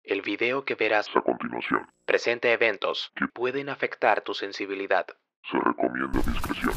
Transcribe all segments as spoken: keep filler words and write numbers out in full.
El video que verás a continuación presenta eventos que pueden afectar tu sensibilidad. se recomienda discreción.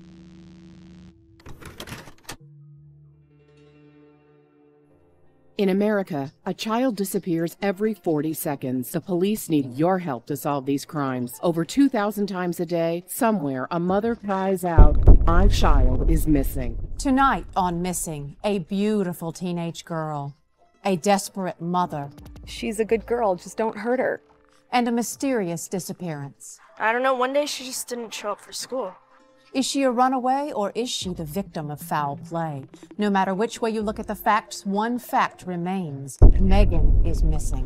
In America, a child disappears every forty seconds. The police need your help to solve these crimes. Over two thousand times a day, somewhere, a mother cries out, "My child is missing." Tonight on Missing, a beautiful teenage girl, a desperate mother, She's a good girl, just don't hurt her. and a mysterious disappearance. I don't know, one day she just didn't show up for school. Is she a runaway or is she the victim of foul play? No matter which way you look at the facts, one fact remains. Megan is missing.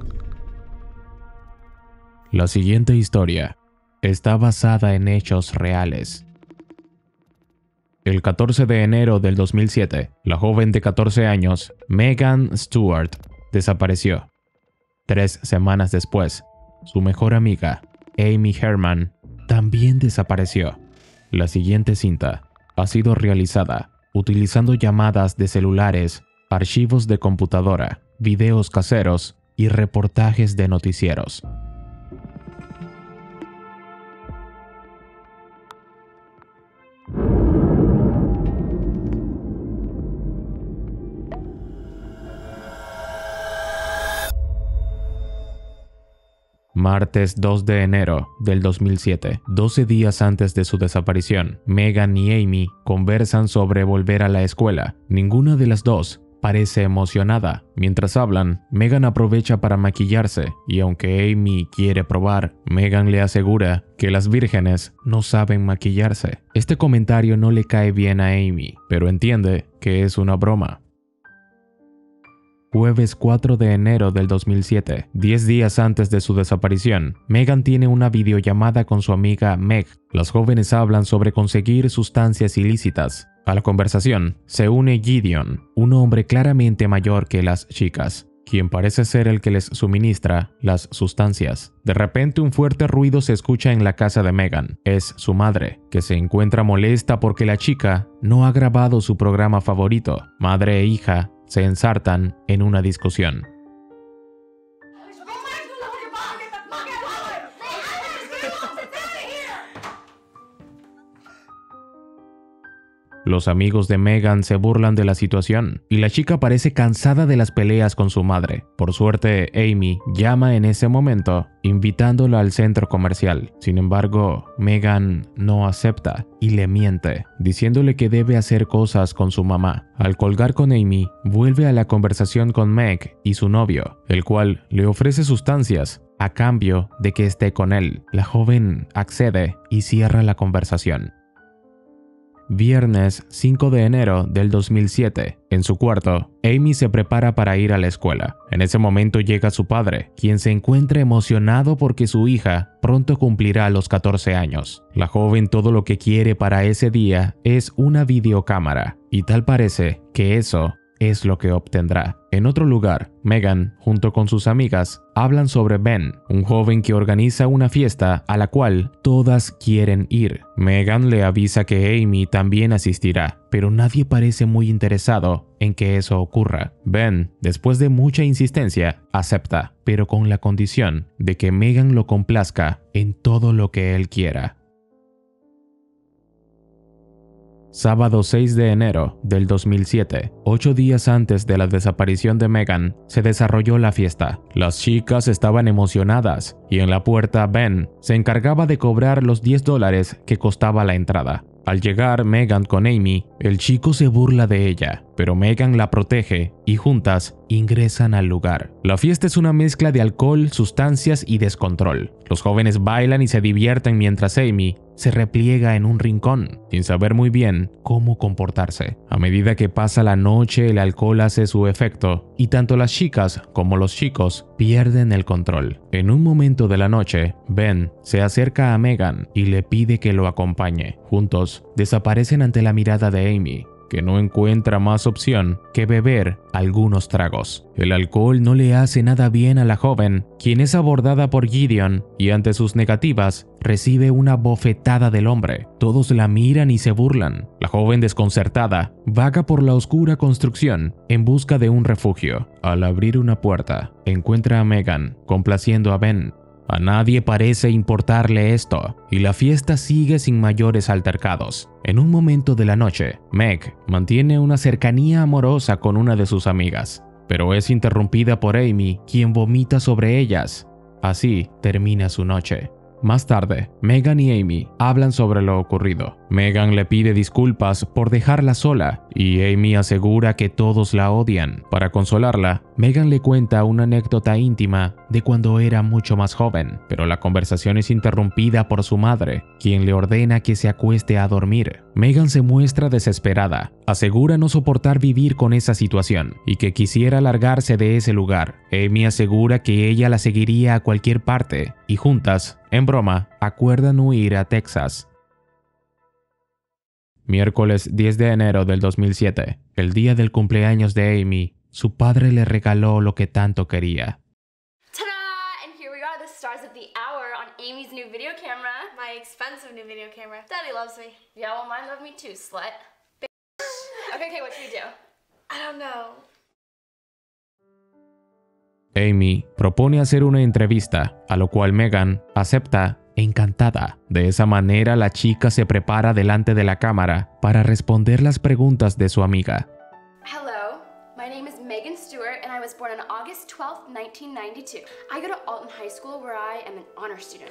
La siguiente historia está basada en hechos reales. El catorce de enero del dos mil siete, la joven de catorce años, Megan Stewart, desapareció. Tres semanas después, su mejor amiga, Amy Herman, también desapareció. La siguiente cinta ha sido realizada utilizando llamadas de celulares, archivos de computadora, videos caseros y reportajes de noticieros. Martes dos de enero del dos mil siete, doce días antes de su desaparición, Megan y Amy conversan sobre volver a la escuela. Ninguna de las dos parece emocionada. Mientras hablan, Megan aprovecha para maquillarse y aunque Amy quiere probar, Megan le asegura que las vírgenes no saben maquillarse. Este comentario no le cae bien a Amy, pero entiende que es una broma. Jueves cuatro de enero del dos mil siete, diez días antes de su desaparición, Megan tiene una videollamada con su amiga Meg. Las jóvenes hablan sobre conseguir sustancias ilícitas. A la conversación se une Gideon, un hombre claramente mayor que las chicas, quien parece ser el que les suministra las sustancias. De repente un fuerte ruido se escucha en la casa de Megan. Es su madre, que se encuentra molesta porque la chica no ha grabado su programa favorito. Madre e hija se ensartan en una discusión. Los amigos de Megan se burlan de la situación y la chica parece cansada de las peleas con su madre. Por suerte, Amy llama en ese momento, invitándola al centro comercial. Sin embargo, Megan no acepta y le miente, diciéndole que debe hacer cosas con su mamá. Al colgar con Amy, vuelve a la conversación con Meg y su novio, el cual le ofrece sustancias a cambio de que esté con él. La joven accede y cierra la conversación. Viernes cinco de enero del dos mil siete. En su cuarto, Amy se prepara para ir a la escuela. En ese momento llega su padre, quien se encuentra emocionado porque su hija pronto cumplirá los catorce años. La joven todo lo que quiere para ese día es una videocámara, y tal parece que eso es lo que obtendrá. En otro lugar, Megan, junto con sus amigas, hablan sobre Ben, un joven que organiza una fiesta a la cual todas quieren ir. Megan le avisa que Amy también asistirá, pero nadie parece muy interesado en que eso ocurra. Ben, después de mucha insistencia, acepta, pero con la condición de que Megan lo complazca en todo lo que él quiera. Sábado seis de enero del dos mil siete, ocho días antes de la desaparición de Megan, se desarrolló la fiesta. Las chicas estaban emocionadas y en la puerta Ben se encargaba de cobrar los diez dólares que costaba la entrada. Al llegar Megan con Amy, el chico se burla de ella, pero Megan la protege y juntas ingresan al lugar. La fiesta es una mezcla de alcohol, sustancias y descontrol. Los jóvenes bailan y se divierten mientras Amy se repliega en un rincón, sin saber muy bien cómo comportarse. A medida que pasa la noche, el alcohol hace su efecto y tanto las chicas como los chicos pierden el control. En un momento de la noche, Ben se acerca a Megan y le pide que lo acompañe. Juntos, desaparecen ante la mirada de Amy. que no encuentra más opción que beber algunos tragos. El alcohol no le hace nada bien a la joven, quien es abordada por Gideon y ante sus negativas recibe una bofetada del hombre. Todos la miran y se burlan. La joven, desconcertada, vaga por la oscura construcción en busca de un refugio. Al abrir una puerta, encuentra a Megan complaciendo a Ben. A nadie parece importarle esto, y la fiesta sigue sin mayores altercados. En un momento de la noche, Meg mantiene una cercanía amorosa con una de sus amigas, pero es interrumpida por Amy, quien vomita sobre ellas. Así termina su noche. Más tarde, Megan y Amy hablan sobre lo ocurrido. Megan le pide disculpas por dejarla sola y Amy asegura que todos la odian. Para consolarla, Megan le cuenta una anécdota íntima de cuando era mucho más joven, pero la conversación es interrumpida por su madre, quien le ordena que se acueste a dormir. Megan se muestra desesperada, asegura no soportar vivir con esa situación y que quisiera largarse de ese lugar. Amy asegura que ella la seguiría a cualquier parte y juntas, en broma, acuerdan huir a Texas. Miércoles diez de enero del dos mil siete, el día del cumpleaños de Amy, su padre le regaló lo que tanto quería. Ta-da! And here we are, the stars of the hour on Amy's new video camera. My expensive new video camera. Daddy loves me. Yeah, well, mine love me too, slut. Okay, okay, what should we do? I don't know. Amy propone hacer una entrevista, a lo cual Megan acepta encantada. De esa manera, la chica se prepara delante de la cámara para responder las preguntas de su amiga. Hello, my name is Megan Stewart and I was born on August twelfth, nineteen ninety-two. I go to Alton High School where I am an honor student.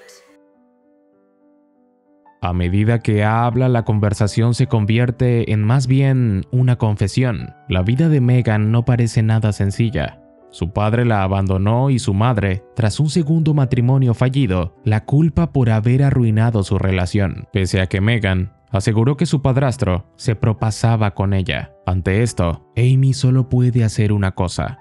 A medida que habla, la conversación se convierte en más bien una confesión. La vida de Megan no parece nada sencilla. Su padre la abandonó y su madre, tras un segundo matrimonio fallido, la culpa por haber arruinado su relación, pese a que Megan aseguró que su padrastro se propasaba con ella. Ante esto, Amy solo puede hacer una cosa: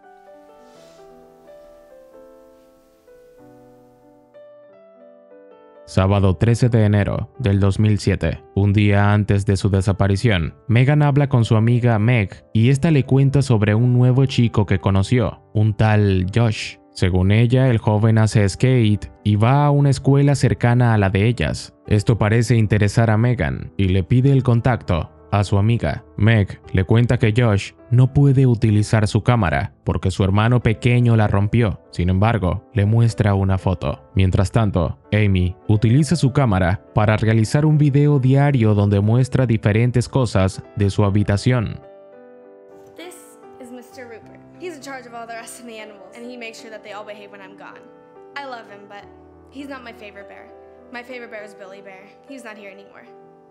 Sábado trece de enero del dos mil siete, un día antes de su desaparición, Megan habla con su amiga Meg y esta le cuenta sobre un nuevo chico que conoció, un tal Josh. Según ella, el joven hace skate y va a una escuela cercana a la de ellas. Esto parece interesar a Megan y le pide el contacto a su amiga. Meg le cuenta que Josh no puede utilizar su cámara porque su hermano pequeño la rompió. Sin embargo, le muestra una foto. Mientras tanto, Amy utiliza su cámara para realizar un video diario donde muestra diferentes cosas de su habitación. This is Mister Rupert. He's in charge of all the rest of the animals, and he makes sure that they all behave when I'm gone. I love him, but he's not my favorite bear. My favorite bear is Billy Bear. He's not here anymore.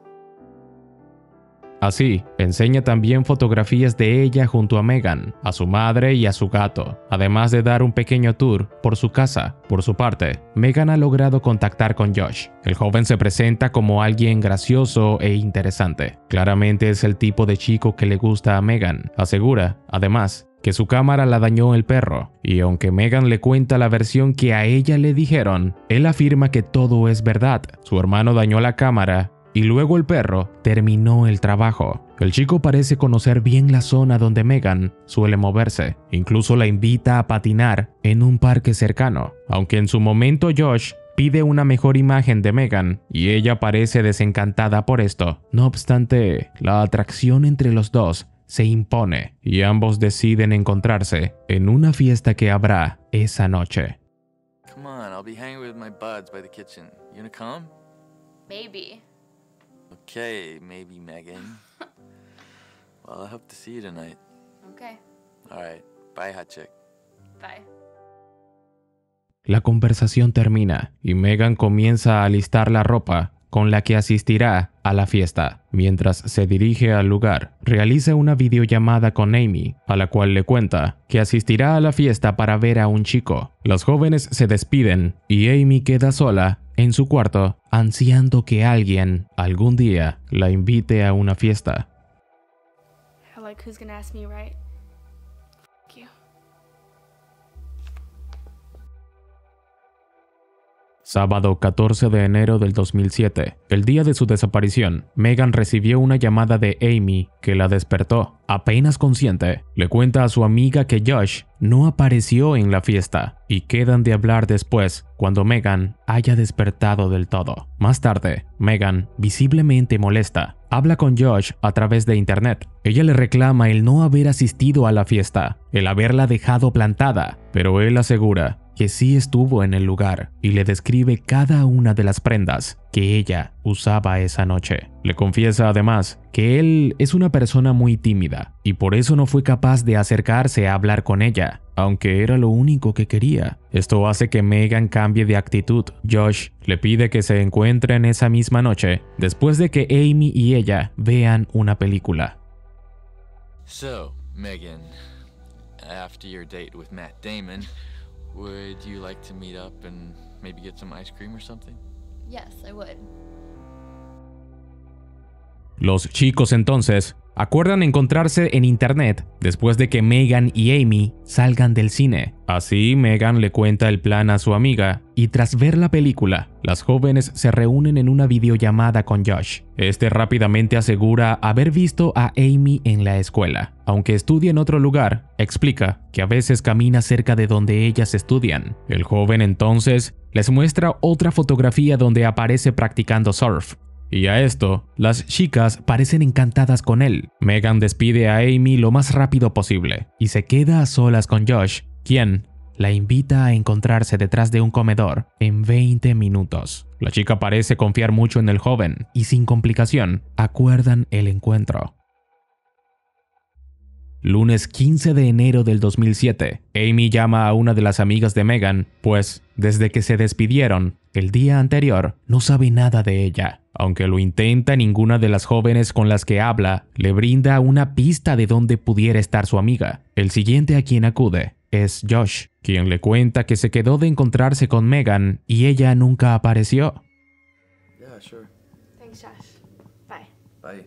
Así, enseña también fotografías de ella junto a Megan, a su madre y a su gato, además de dar un pequeño tour por su casa. Por su parte, Megan ha logrado contactar con Josh. El joven se presenta como alguien gracioso e interesante. Claramente es el tipo de chico que le gusta a Megan. Asegura, además, que su cámara la dañó el perro, y aunque Megan le cuenta la versión que a ella le dijeron, él afirma que todo es verdad. Su hermano dañó la cámara y luego el perro terminó el trabajo. El chico parece conocer bien la zona donde Megan suele moverse. Incluso la invita a patinar en un parque cercano. Aunque en su momento Josh pide una mejor imagen de Megan y ella parece desencantada por esto. No obstante, la atracción entre los dos se impone y ambos deciden encontrarse en una fiesta que habrá esa noche. Come on, I'll be hanging with my buds by the kitchen. You gonna come? Maybe. Okay, maybe Megan. Well, I hope to see you tonight. Okay. All right, bye, hot chick. Bye. La conversación termina y Megan comienza a alistar la ropa con la que asistirá a la fiesta. Mientras se dirige al lugar, realiza una videollamada con Amy, a la cual le cuenta que asistirá a la fiesta para ver a un chico. Los jóvenes se despiden y Amy queda sola en su cuarto, ansiando que alguien, algún día, la invite a una fiesta. Like, who's gonna ask me, right? F you. Sábado catorce de enero del dos mil siete, el día de su desaparición, Megan recibió una llamada de Amy que la despertó. Apenas consciente, le cuenta a su amiga que Josh no apareció en la fiesta y quedan de hablar después cuando Megan haya despertado del todo. Más tarde, Megan, visiblemente molesta, habla con Josh a través de internet. Ella le reclama el no haber asistido a la fiesta, el haberla dejado plantada, pero él asegura que sí estuvo en el lugar y le describe cada una de las prendas que ella usaba esa noche. Le confiesa además que él es una persona muy tímida y por eso no fue capaz de acercarse a hablar con ella, aunque era lo único que quería. Esto hace que Megan cambie de actitud. Josh le pide que se encuentren esa misma noche después de que Amy y ella vean una película. So, Megan, after your date with Matt Damon, would you like to meet up and maybe get some ice cream or something? Yes, I would. Los chicos entonces acuerdan encontrarse en internet después de que Megan y Amy salgan del cine. Así, Megan le cuenta el plan a su amiga y tras ver la película, las jóvenes se reúnen en una videollamada con Josh. Este rápidamente asegura haber visto a Amy en la escuela. Aunque estudia en otro lugar, explica que a veces camina cerca de donde ellas estudian. El joven entonces les muestra otra fotografía donde aparece practicando surf. Y a esto, las chicas parecen encantadas con él. Megan despide a Amy lo más rápido posible y se queda a solas con Josh, quien la invita a encontrarse detrás de un comedor en veinte minutos. La chica parece confiar mucho en el joven y sin complicación acuerdan el encuentro. Lunes quince de enero del dos mil siete, Amy llama a una de las amigas de Megan, pues desde que se despidieron el día anterior no sabe nada de ella. Aunque lo intenta, ninguna de las jóvenes con las que habla le brinda una pista de dónde pudiera estar su amiga. El siguiente a quien acude es Josh, quien le cuenta que se quedó de encontrarse con Megan y ella nunca apareció. Yeah, sure. Thanks, Josh. Bye. Bye.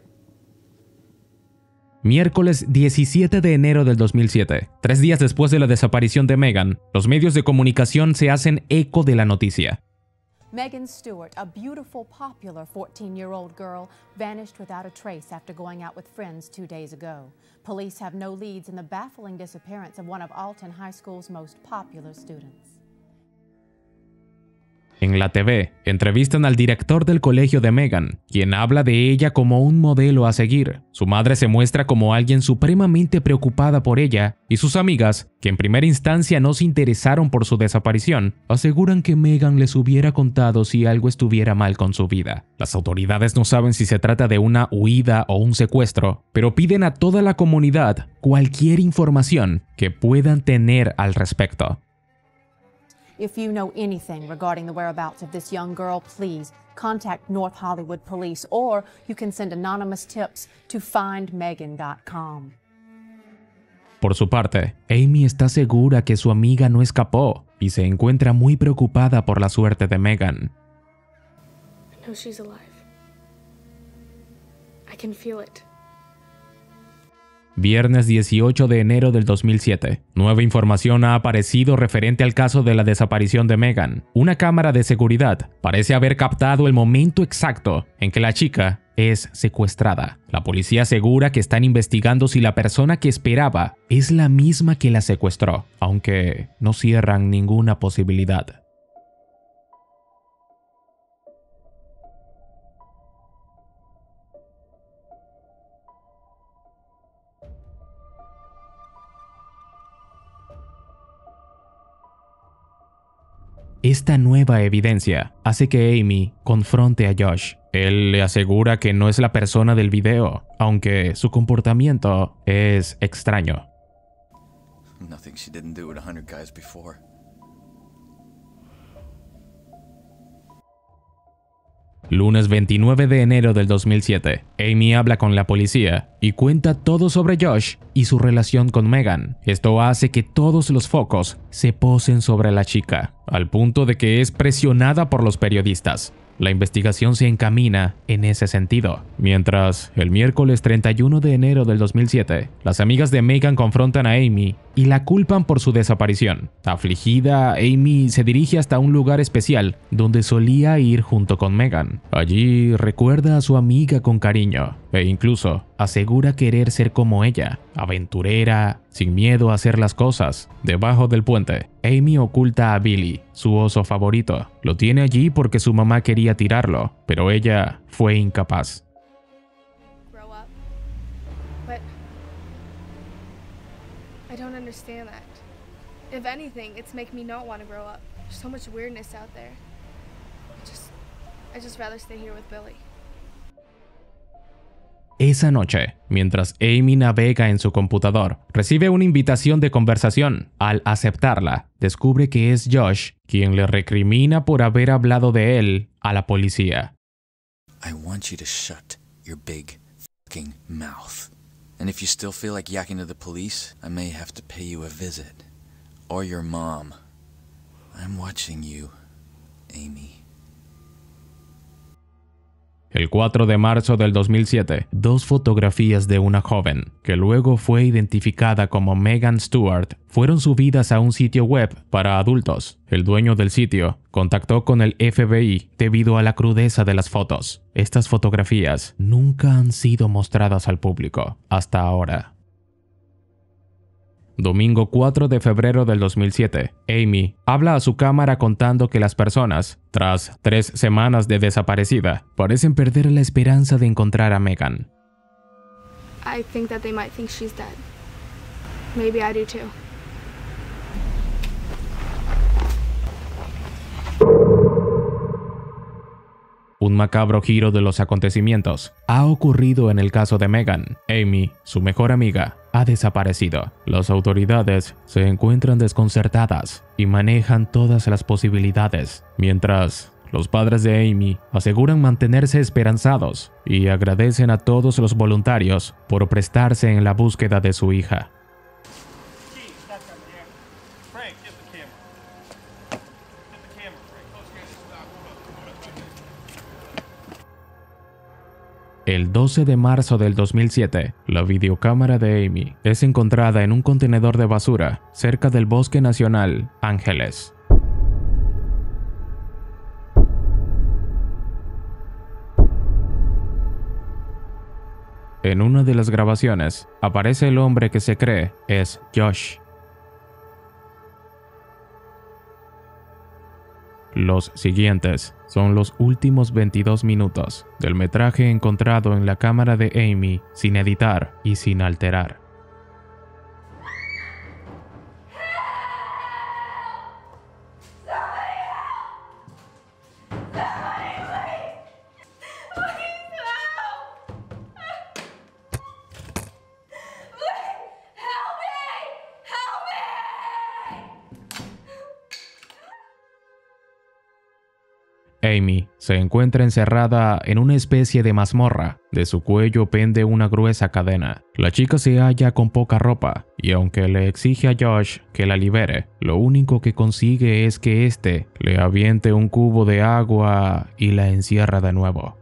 Miércoles diecisiete de enero del dos mil siete, tres días después de la desaparición de Megan, los medios de comunicación se hacen eco de la noticia. Megan Stewart, a beautiful, popular fourteen-year-old girl, vanished without a trace after going out with friends two days ago. Police have no leads in the baffling disappearance of one of Alton High School's most popular students. En la T V, entrevistan al director del colegio de Megan, quien habla de ella como un modelo a seguir. Su madre se muestra como alguien supremamente preocupada por ella, y sus amigas, que en primera instancia no se interesaron por su desaparición, aseguran que Megan les hubiera contado si algo estuviera mal con su vida. Las autoridades no saben si se trata de una huida o un secuestro, pero piden a toda la comunidad cualquier información que puedan tener al respecto. If you know anything regarding the whereabouts of this young girl, please contact North Hollywood Police, or you can send anonymous tips to find megan dot com. Por su parte, Amy está segura que su amiga no escapó y se encuentra muy preocupada por la suerte de Megan. I know she's alive. I can feel it. Viernes dieciocho de enero del dos mil siete. Nueva información ha aparecido referente al caso de la desaparición de Megan. Una cámara de seguridad parece haber captado el momento exacto en que la chica es secuestrada. La policía asegura que están investigando si la persona que esperaba es la misma que la secuestró, aunque no cierran ninguna posibilidad. Esta nueva evidencia hace que Amy confronte a Josh. Él le asegura que no es la persona del video, aunque su comportamiento es extraño. Nothing she didn't do with a hundred guys before. Lunes veintinueve de enero del dos mil siete, Amy habla con la policía y cuenta todo sobre Josh y su relación con Megan. Esto hace que todos los focos se posen sobre la chica, al punto de que es presionada por los periodistas. la investigación se encamina en ese sentido. Mientras, el miércoles treinta y uno de enero del dos mil siete, las amigas de Megan confrontan a Amy y la culpan por su desaparición. Afligida, Amy se dirige hasta un lugar especial donde solía ir junto con Megan. Allí recuerda a su amiga con cariño e incluso asegura querer ser como ella, aventurera, sin miedo a hacer las cosas. Debajo del puente, Amy oculta a Billy, su oso favorito. Lo tiene allí porque su mamá quería tirarlo, pero ella fue incapaz. Grow up. But I don't understand that. If anything, it's making me not want to grow up. There's so much weirdness out there. I just, I just rather stay here with Billy. Esa noche, mientras Amy navega en su computador, recibe una invitación de conversación. Al aceptarla, descubre que es Josh quien le recrimina por haber hablado de él a la policía. I want you to shut your big fucking mouth. And if you still feel like yakking to the police, I may have to pay you a visit. Or your mom. I'm watching you, Amy. El cuatro de marzo del dos mil siete, dos fotografías de una joven, que luego fue identificada como Megan Stewart, fueron subidas a un sitio web para adultos. El dueño del sitio contactó con el F B I debido a la crudeza de las fotos. Estas fotografías nunca han sido mostradas al público hasta ahora. Domingo cuatro de febrero del dos mil siete, Amy habla a su cámara contando que las personas, tras tres semanas de desaparecida, parecen perder la esperanza de encontrar a Megan. I think that they might think she's dead. Maybe I do too. Un macabro giro de los acontecimientos ha ocurrido en el caso de Megan. Amy, su mejor amiga, ha desaparecido. Las autoridades se encuentran desconcertadas y manejan todas las posibilidades, mientras los padres de Amy aseguran mantenerse esperanzados y agradecen a todos los voluntarios por prestarse en la búsqueda de su hija. El doce de marzo del dos mil siete, la videocámara de Amy es encontrada en un contenedor de basura cerca del Bosque Nacional Ángeles. En una de las grabaciones aparece el hombre que se cree es Josh. Los siguientes son los últimos veintidós minutos del metraje encontrado en la cámara de Amy sin editar y sin alterar. Amy se encuentra encerrada en una especie de mazmorra. De su cuello pende una gruesa cadena. La chica se halla con poca ropa y aunque le exige a Josh que la libere, lo único que consigue es que éste le aviente un cubo de agua y la encierra de nuevo.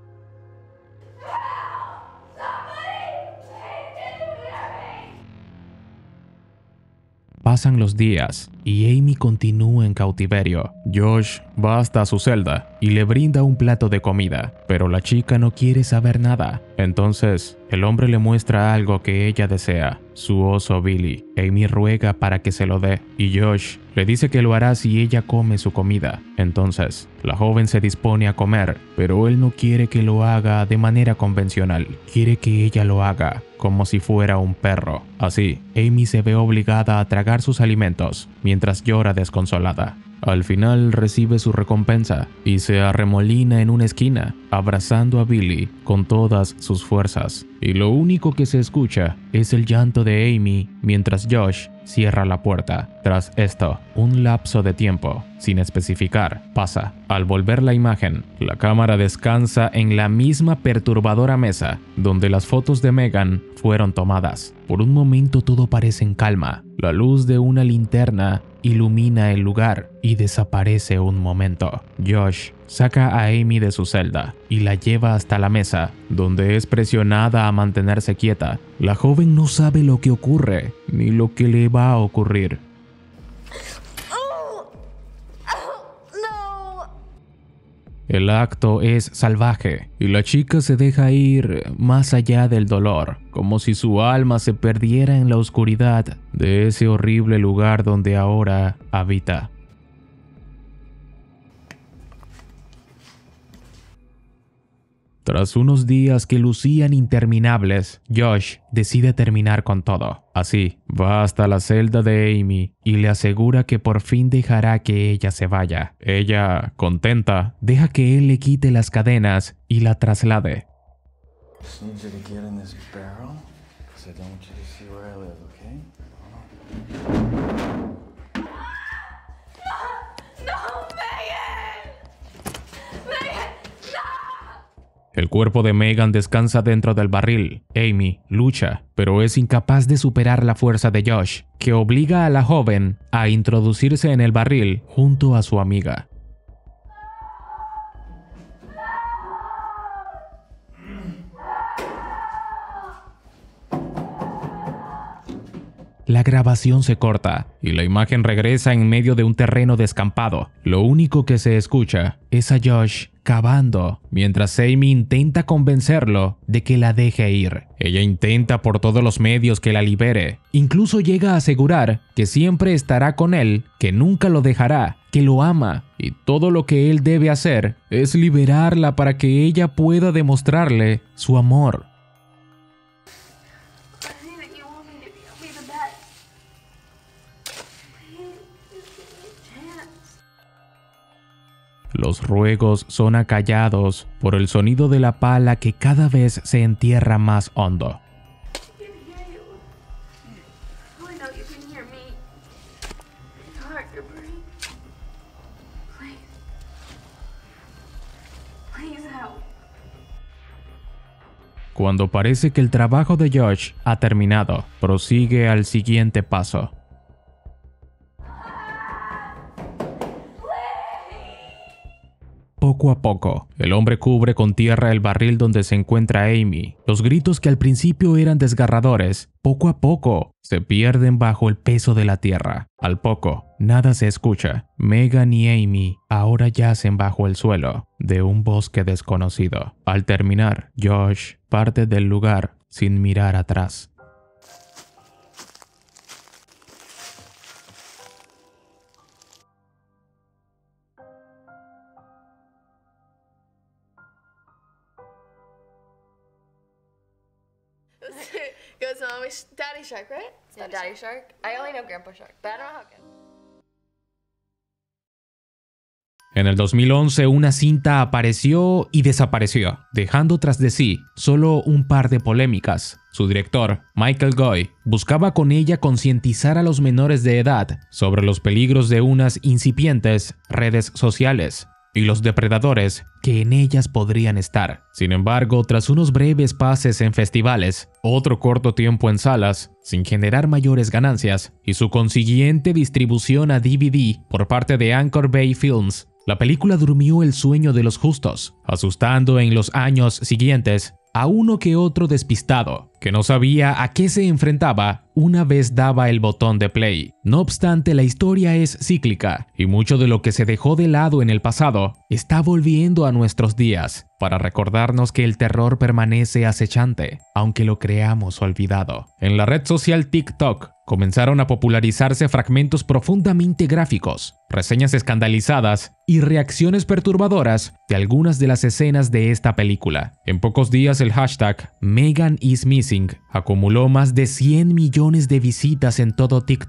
Pasan los días y Amy continúa en cautiverio. Josh va hasta su celda y le brinda un plato de comida, pero la chica no quiere saber nada. Entonces, el hombre le muestra algo que ella desea, su oso Billy. Amy ruega para que se lo dé y Josh le dice que lo hará si ella come su comida. Entonces, la joven se dispone a comer, pero él no quiere que lo haga de manera convencional. Quiere que ella lo haga como si fuera un perro. Así, Amy se ve obligada a tragar sus alimentos mientras llora desconsolada. Al final recibe su recompensa y se arremolina en una esquina, abrazando a Billy con todas sus fuerzas. Y lo único que se escucha es el llanto de Amy mientras Josh cierra la puerta. Tras esto, un lapso de tiempo, sin especificar, pasa. Al volver la imagen, la cámara descansa en la misma perturbadora mesa donde las fotos de Megan fueron tomadas. Por un momento todo parece en calma. La luz de una linterna ilumina el lugar y desaparece un momento. Josh saca a Amy de su celda y la lleva hasta la mesa, donde es presionada a mantenerse quieta. La joven no sabe lo que ocurre ni lo que le va a ocurrir. El acto es salvaje y la chica se deja ir más allá del dolor, como si su alma se perdiera en la oscuridad de ese horrible lugar donde ahora habita. Tras unos días que lucían interminables, Josh decide terminar con todo. Así, va hasta la celda de Amy y le asegura que por fin dejará que ella se vaya. Ella, contenta, deja que él le quite las cadenas y la traslade. El cuerpo de Megan descansa dentro del barril. Amy lucha, pero es incapaz de superar la fuerza de Josh, que obliga a la joven a introducirse en el barril junto a su amiga. La grabación se corta y la imagen regresa en medio de un terreno descampado. Lo único que se escucha es a Josh cavando, mientras Amy intenta convencerlo de que la deje ir. Ella intenta por todos los medios que la libere. Incluso llega a asegurar que siempre estará con él, que nunca lo dejará, que lo ama, y todo lo que él debe hacer es liberarla para que ella pueda demostrarle su amor. Los ruegos son acallados por el sonido de la pala que cada vez se entierra más hondo. Cuando parece que el trabajo de Josh ha terminado, prosigue al siguiente paso. Poco a poco, el hombre cubre con tierra el barril donde se encuentra Amy. Los gritos que al principio eran desgarradores, poco a poco se pierden bajo el peso de la tierra. Al poco, nada se escucha. Megan y Amy ahora yacen bajo el suelo de un bosque desconocido. Al terminar, Josh parte del lugar sin mirar atrás. Goes Mommy, Daddy Shark, right? No, Daddy Shark. I only know Grandpa Shark, but I don't know how good. En el dos mil once, una cinta apareció y desapareció, dejando tras de sí solo un par de polémicas. Su director, Michael Goy, buscaba con ella concientizar a los menores de edad sobre los peligros de unas incipientes redes sociales y los depredadores que en ellas podrían estar. Sin embargo, tras unos breves pases en festivales, otro corto tiempo en salas, sin generar mayores ganancias, y su consiguiente distribución a D V D por parte de Anchor Bay Films, la película durmió el sueño de los justos, asustando en los años siguientes a uno que otro despistado, que no sabía a qué se enfrentaba una vez daba el botón de play. No obstante, la historia es cíclica y mucho de lo que se dejó de lado en el pasado está volviendo a nuestros días para recordarnos que el terror permanece acechante, aunque lo creamos olvidado. En la red social TikTok comenzaron a popularizarse fragmentos profundamente gráficos, reseñas escandalizadas y reacciones perturbadoras de algunas de las escenas de esta película. En pocos días el hashtag Megan is Missing acumuló más de cien millones de visitas en todo TikTok.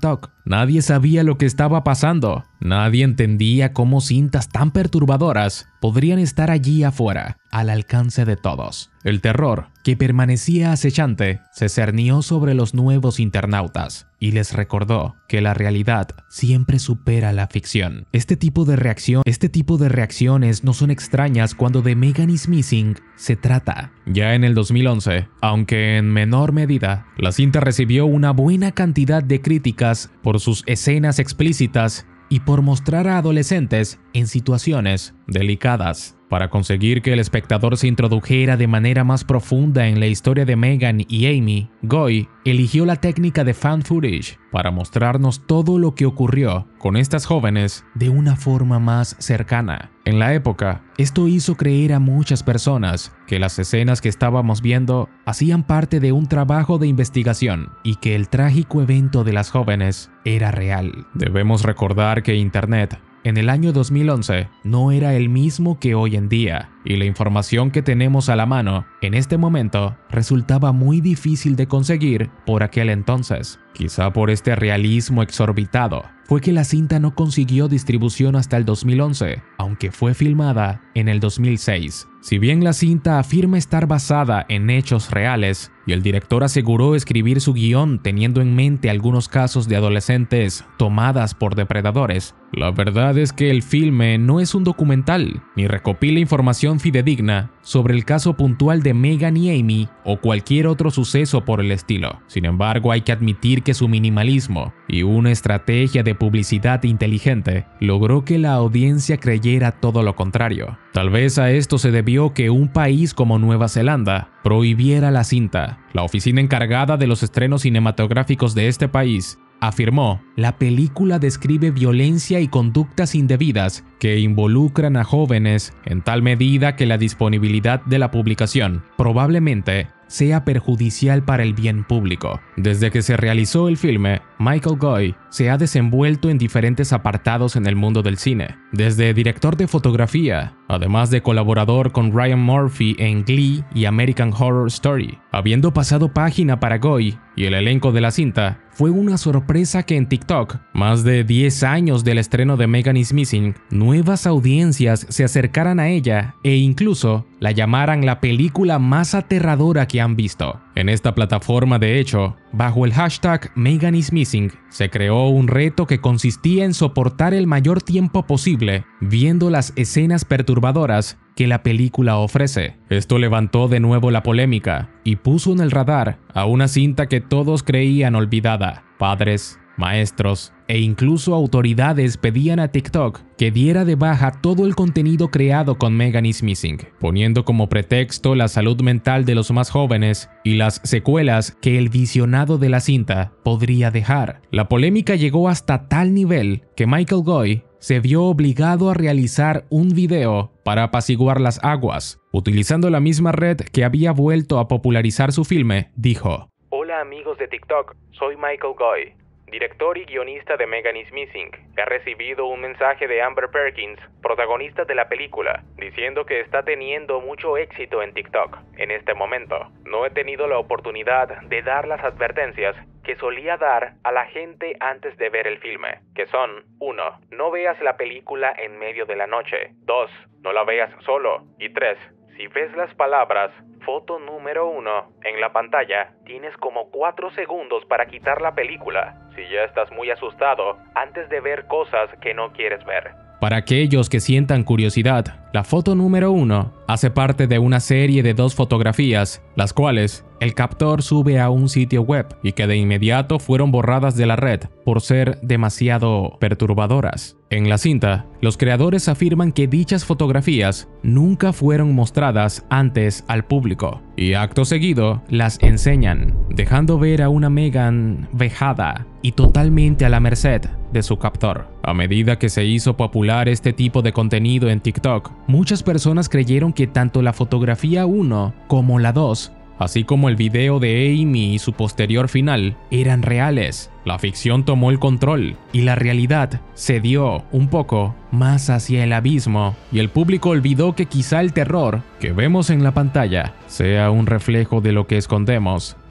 Nadie sabía lo que estaba pasando. Nadie entendía cómo cintas tan perturbadoras podrían estar allí afuera, al alcance de todos. El terror, que permanecía acechante, se cernió sobre los nuevos internautas y les recordó que la realidad siempre supera la ficción. Este tipo de reacción, este tipo de reacciones no son extrañas cuando de Megan is Missing se trata. Ya en el dos mil once, aunque en menor medida, la cinta recibió una buena cantidad de críticas por sus escenas explícitas y por mostrar a adolescentes en situaciones delicadas. Para conseguir que el espectador se introdujera de manera más profunda en la historia de Megan y Amy, Goy eligió la técnica de fan footage para mostrarnos todo lo que ocurrió con estas jóvenes de una forma más cercana. En la época, esto hizo creer a muchas personas que las escenas que estábamos viendo hacían parte de un trabajo de investigación y que el trágico evento de las jóvenes era real. Debemos recordar que Internet en el año dos mil once no era el mismo que hoy en día, y la información que tenemos a la mano en este momento resultaba muy difícil de conseguir por aquel entonces. Quizá por este realismo exorbitado fue que la cinta no consiguió distribución hasta el dos mil once, aunque fue filmada en el dos mil seis. Si bien la cinta afirma estar basada en hechos reales, y el director aseguró escribir su guión teniendo en mente algunos casos de adolescentes tomadas por depredadores, la verdad es que el filme no es un documental, ni recopila información fidedigna sobre el caso puntual de Megan y Amy o cualquier otro suceso por el estilo. Sin embargo, hay que admitir que su minimalismo y una estrategia de publicidad inteligente logró que la audiencia creyera todo lo contrario. Tal vez a esto se debió que un país como Nueva Zelanda prohibiera la cinta. La oficina encargada de los estrenos cinematográficos de este país afirmó: la película describe violencia y conductas indebidas que involucran a jóvenes en tal medida que la disponibilidad de la publicación probablemente sea perjudicial para el bien público. Desde que se realizó el filme, Michael Goy se ha desenvuelto en diferentes apartados en el mundo del cine, desde director de fotografía, además de colaborador con Ryan Murphy en Glee y American Horror Story. Habiendo pasado página para Goy y el elenco de la cinta, fue una sorpresa que en TikTok, más de diez años del estreno de Megan is Missing, nuevas audiencias se acercaran a ella e incluso la llamaran la película más aterradora que han visto. En esta plataforma, de hecho, bajo el hashtag Megan is Missing, se creó un reto que consistía en soportar el mayor tiempo posible viendo las escenas perturbadoras que la película ofrece. Esto levantó de nuevo la polémica y puso en el radar a una cinta que todos creían olvidada. Padres, maestros e incluso autoridades pedían a TikTok que diera de baja todo el contenido creado con Megan is Missing, poniendo como pretexto la salud mental de los más jóvenes y las secuelas que el visionado de la cinta podría dejar. La polémica llegó hasta tal nivel que Michael Goy se vio obligado a realizar un video para apaciguar las aguas. Utilizando la misma red que había vuelto a popularizar su filme, dijo: Hola amigos de TikTok, soy Michael Goy, director y guionista de Megan is Missing. He recibido un mensaje de Amber Perkins, protagonista de la película, diciendo que está teniendo mucho éxito en TikTok en este momento. No he tenido la oportunidad de dar las advertencias que solía dar a la gente antes de ver el filme, que son: uno. No veas la película en medio de la noche. dos. No la veas solo. Y tres. Si ves las palabras foto número uno en la pantalla, tienes como cuatro segundos para quitar la película si ya estás muy asustado antes de ver cosas que no quieres ver. Para aquellos que sientan curiosidad, la foto número uno hace parte de una serie de dos fotografías, las cuales el captor sube a un sitio web y que de inmediato fueron borradas de la red por ser demasiado perturbadoras. En la cinta, los creadores afirman que dichas fotografías nunca fueron mostradas antes al público y acto seguido las enseñan, dejando ver a una Megan vejada y totalmente a la merced de su captor. A medida que se hizo popular este tipo de contenido en TikTok, muchas personas creyeron que tanto la fotografía uno como la dos, así como el video de Amy y su posterior final, eran reales. La ficción tomó el control y la realidad se dio un poco más hacia el abismo, y el público olvidó que quizá el terror que vemos en la pantalla sea un reflejo de lo que escondemos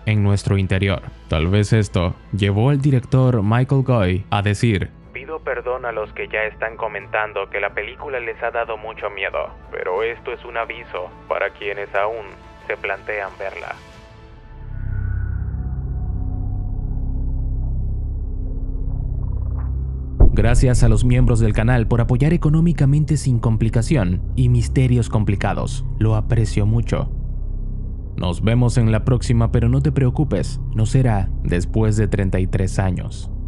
en nuestro interior. Tal vez esto llevó al director Michael Goy a decir: pido perdón a los que ya están comentando que la película les ha dado mucho miedo, pero esto es un aviso para quienes aún se plantean verla. Gracias a los miembros del canal por apoyar económicamente sin complicación y misterios complicados. Lo aprecio mucho. Nos vemos en la próxima, pero no te preocupes, no será después de treinta y tres años.